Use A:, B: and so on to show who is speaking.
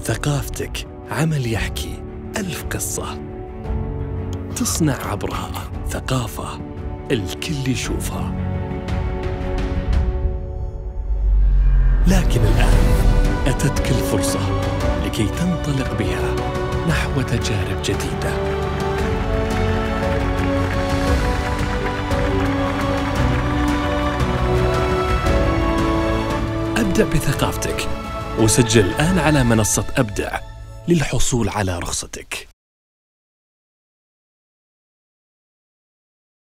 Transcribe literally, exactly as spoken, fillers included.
A: ثقافتك عمل يحكي ألف قصة، تصنع عبرها ثقافة الكل يشوفها. لكن الآن أتتك الفرصة لكي تنطلق بها نحو تجارب جديدة. أبدع بثقافتك، وسجل الآن على منصة أبدع للحصول على رخصتك.